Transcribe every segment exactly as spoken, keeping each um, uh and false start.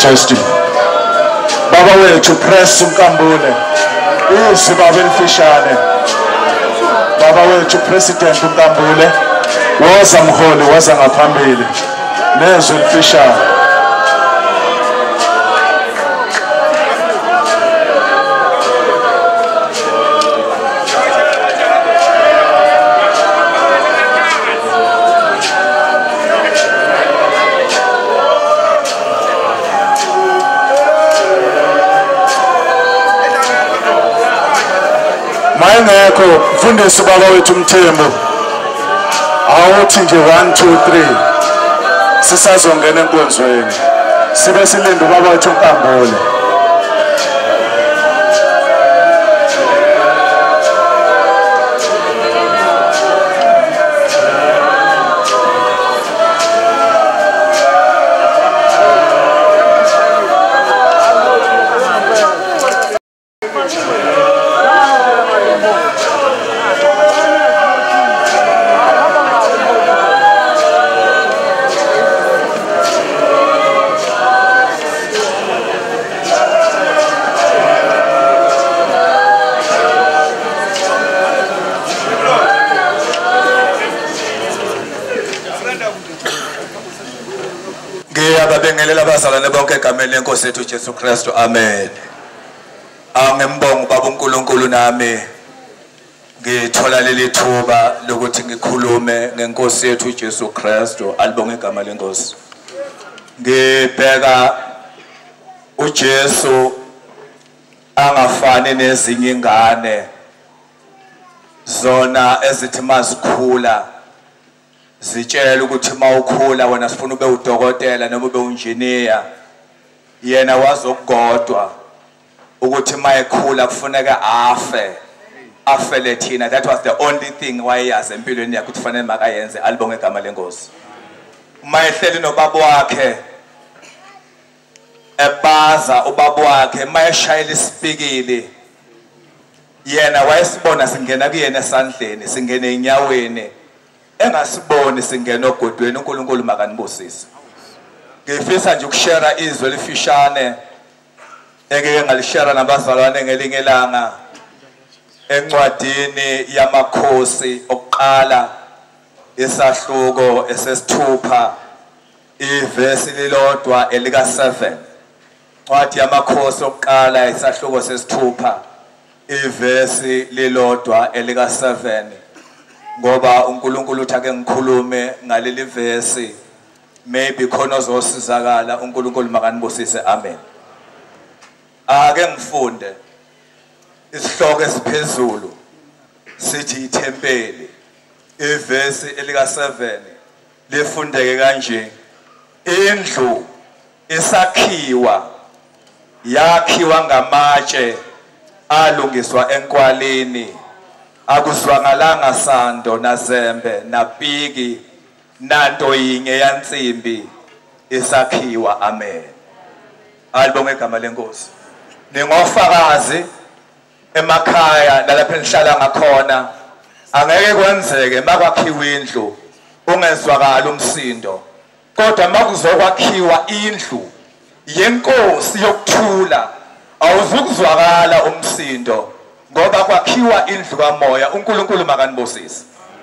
Majesty. Baba wethu Press Nkambule. Usibaba elifishane. Baba wethu President Nkambule. Woza mholi waza ngaphambili. Nezwe elifishane. Mayengekho mfundisi baba wethu Mthembu awuthi nje one two three sisazongena enkonzweni sibe silinde baba wethu Nkambule. Ngelela bazalwane bonke egameni lenkosi yethu Jesu Kristu. Amen. Angembonga baba uNkulunkulu nami ngithola leli thuba lokuthi ngikhulume ngenkosi yethu Jesu Kristu. Alibonge igama lenkosi. Ngibheka uJesu angafani nezinye ingane zona ezithi mazikhula zitshela ukuthi mawukhula wena sifuna ube udokotela noma ube unjiniya. Yena wazokugodwa ukuthi mayekhula kufuneka afe afele thina. That was the only thing wayeyazi empilweni yakhe ukuthi fanele makayenze. Alibonge igama lenkosi. Mayehleli nobaba wakhe ebaza ubaba wakhe mayeshayela isipikili yena wayesibona singena kuyena esandleni singene enyaweni engasiboni singena ogodweni. uNkulunkulu makanibusise. Ngifisa nje ukushare izwi elifishane engeke ngalishare nabazalwane ngelinye ilanga encwadini yamakhosi okuqala isahluko esesithupha ivesi lilodwa elika seven. Incwadi yamakhosi okuqala isahluko sesithupha ivesi lilodwa elika seven. Ngoba uNkulunkulu uthi ake ngikhulume ngaleli verse maybe khona ozosizakala. uNkulunkulu makanibusise. Amen. Ake ngifunde isihloko esiphezulu sithi ithempeli. Ivesi elika seven lifundeke kanje: indlu isakhiwa yakhiwa ngamatshe alungiswa enkwaleni, akuzwangalanga sando nazembe napiki nanto yinye yansimbi isakhiwa. Amen. Alibonge igama lenkosi. Ningofakazi emakhaya nalapha enhlala ngakhona angeke kwenzeke makwakhiwa indlu ungezwakala umsindo, kodwa makuzokwakhiwa indlu yenkosi yokuthula awuzukuzwakala umsindo ngoba kwakhiwa indlu kamoya. uNkulunkulu makanibusise.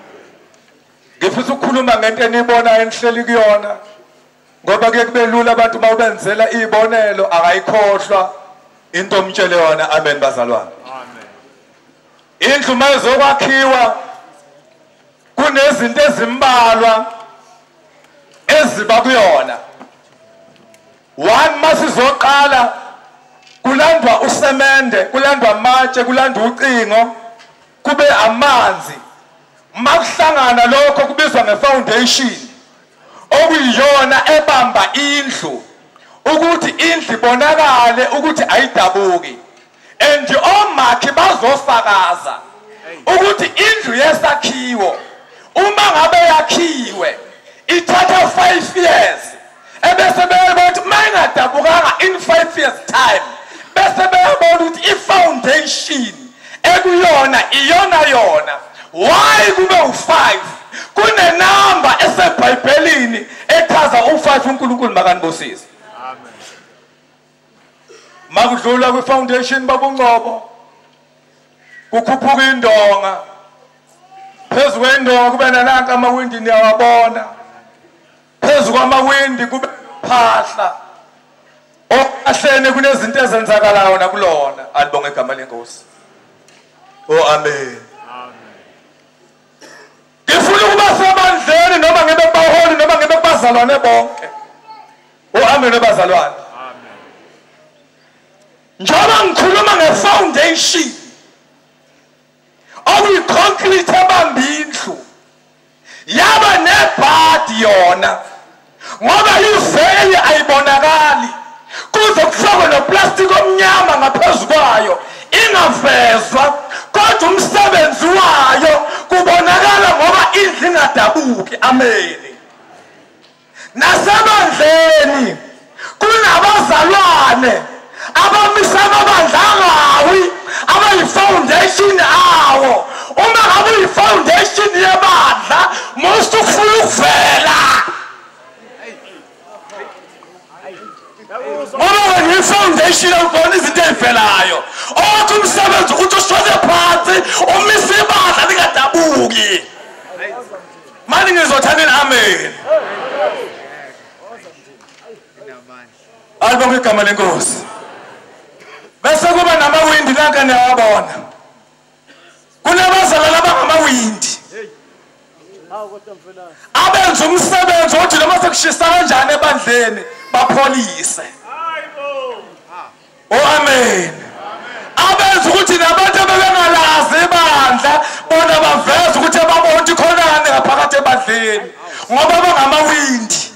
Ngifisa ukukhuluma ngento enibona enhleli kuyona ngoba kuye kube lula abantu mawubenzela izibonelo akayikhohlwa into omtshele yona. Amen bazalwane. Amen. Indlu mayizokwakhiwa kunezinto ezimbalwa eziba kuyona. One, masizoqala kulandwa usemende, kulandwa amatshe, kulandwa ucingo, kube amanzi. Makuhlangana lokho kubizwa ngefoundation okuyiyona ebamba indlu ukuthi indlu ibonakale ukuthi ayidabuki. And omakhi bazofakaza ukuthi indlu yesakhiwo uma ngabe yakhiwe ithatha five years ebese beyabona ukuthi mayingadabukanga in five years time bese beyabona ukuthi ifoundation ekuyona iyona yona. Why kube u five? Kune number esebhayibhelini echaza u five. uNkulunkulu makanibusise. Amen. makudlula kwi foundation babungcobo kukhuphuka indonga phezu kwendonga kube nananka amawindi niyawabona phezu kwamawindi kube phahla okahlene kunezinto ezenzakalayo nakulona alibonge igama lenkosi oh amen ngifuna ukuba sebandleni noma ngibe kubaholi noma ngibe kubazalwane bonke oh amen abazalwane amen njengoba ngikhuluma ngefoundation okuyiconcrete ebambindlu yaba nebhadi yona ngoba iveli ayibonakali kuze kufakwe noplastic omnyama ngaphezu kwayo ingavezwa kodwa umsebenzi wayo kubonakala ngoba indlu ingadabuki amen nasebandleni kunabazalwane abamisa amabandla angawi abayi-foundation awo uma ngabe uyi-foundation yebandla most ufuna ukuvela ngoba wena uyi-foundation awubona izinto ey'velayo othi umsebenzi ukuthi ushone phansi umise ibandla lingadabuki mani ngizothanini amen alibonge igama lenkosi bese kuba namawindi nanka niyawabona kunabazalwane abangamawindi abenza umsebenzi othi noma sekushisa kanjani ebandleni bapholise oh amen abenza ukuthi nabantu abebengalazi ibandla bona baveza ukuthi babona ukuthi khonani ngaphakathi ebandleni ngoba bangamawindi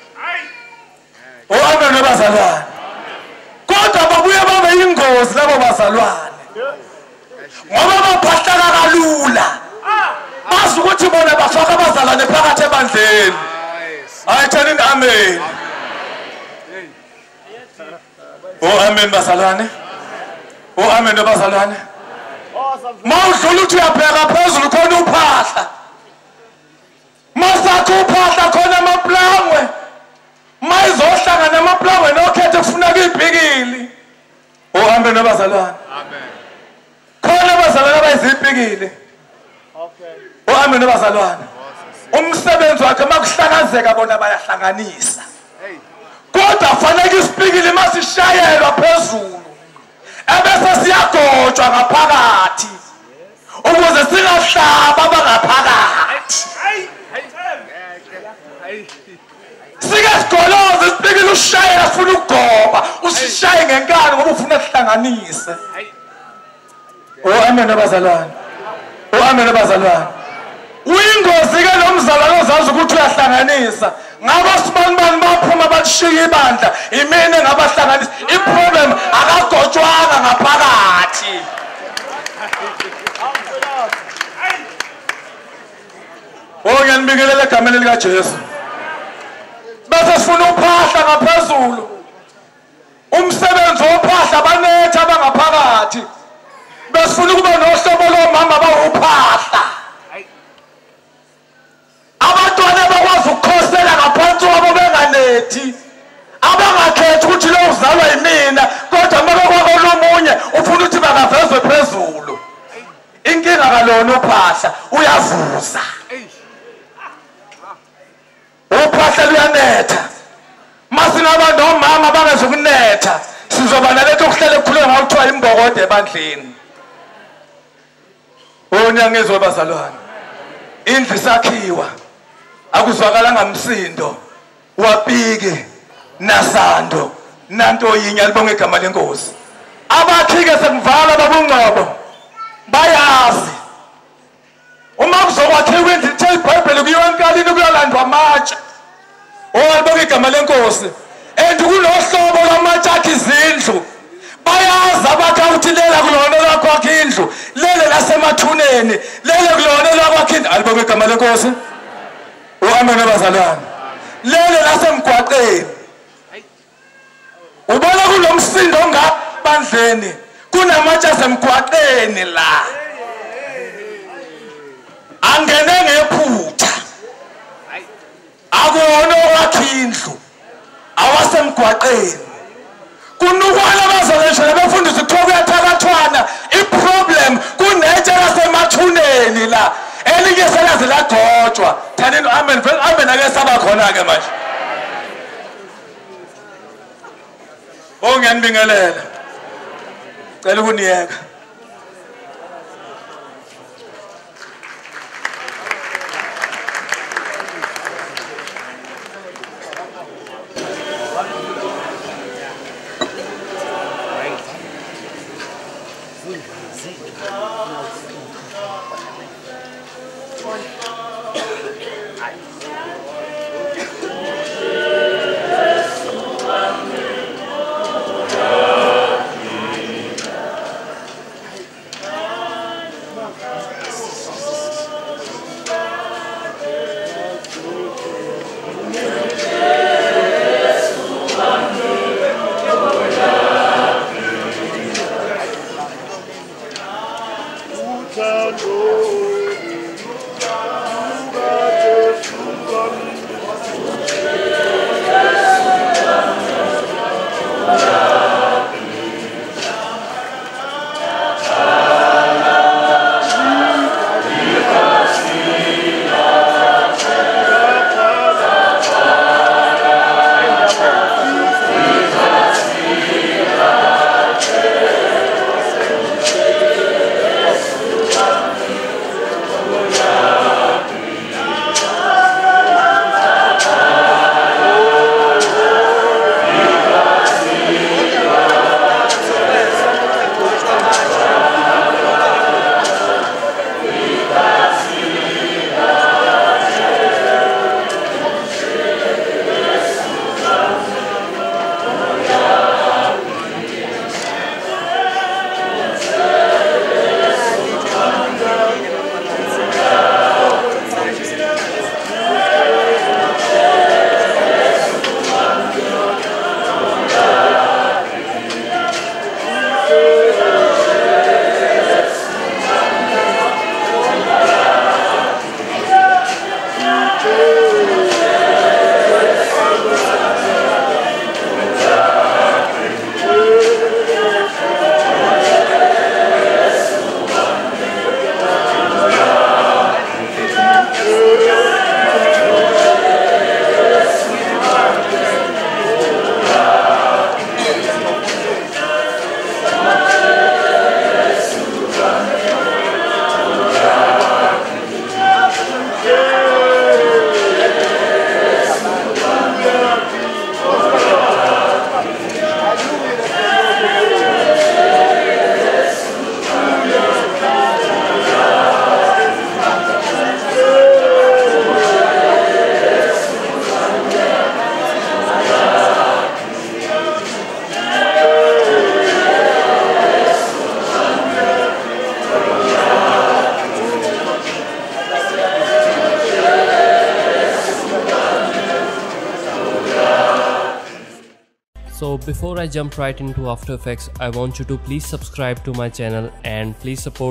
oh amen abazalwane kodwa babuye babe ingozi labo bazalwane ngoba baphahla kalula bazi ukuthi bona bafaka abazalwane phakathi ebandleni ayithanini amen oh amen bazalwane oh amen abazalwane mawudlula uthi uyabheka phezulu khona uphahla masakho uphahla khona amaplangwe mayizohlangana amaplangwe nokhethe kufuna kuyibhikili oh amen abazalwane amen khona abazalwane abayizibhikili okay oh amen abazalwane umsebenzi wakhe makuhlakazeka bona bayahlanganisa kodwa fanele isibhikili masishayelwa phezulu ebese siyagotshwa ngaphakathi ukuze singahlaba abangaphakathi sike sigoloze isibhikili ushayela ufuna ukugoba usishaye ngenkani ngoba ufuna kuhlanganise oh amen abazalwane oh amen abazalwane uyingozi ke lo mzalwane ozazi ukuthi uyahlanganisa ngaba sibani bani baphuma bashiya ibandla imini ngabahlanganisa iproblem akagotshwanga ngaphakathi oh ngiyanibikelela egameni lika Jesu bese sifuna uphahla ngaphezulu umsebenzi wophahla banetha abangaphakathi besifuna ukuba nohlobo lomama bawuphahla abantwana bakwazi ukukhosela ngaphansi kwabo benganethi abangakhethi ukuthi lo uzalwa yimina kodwa mabekwako lomunye ufuna ukuthi bakavezwe phezulu inkinga kalona uphahla uyavuza uphahla luyanetha masinabantu omama bangezokunetha sizoba naletho okuhlele kukhuleka ngaho kuthiwa imbokode ebandleni oh niyangizwa bazalwane indlu isakhiwa akuzwakalanga msindo wapike nasando nanto yinye alibonge igama lenkosi abakhike sekuvala babungcobo bayazi uma kuzokwakhiwa indlu ithe iBhayibheli kuyiwa enkalini kuyalandwa amatshe oh alibonge igama lenkosi and kunohlobo lwamatshe akhe izindlu bayazi abakawuthi lela kulona lwakwakha indlu lele lasemathuneni lele kulona lwakwakha indlu alibonge igama lenkosi oh amen abazalwane lele lasemgwaqeni ubona kulomsindo ngabandleni kunamatshe asemgwaqeni la angene ngephutha akuwona okwakha indlu awasemgwaqeni kunukwana bazalwane elinye selaze lagotshwa thanini amen amen ake saba khona ke manje ongiyanibingelela cela ukuniyeka So before I jump right into After Effects, I want you to please subscribe to my channel and please support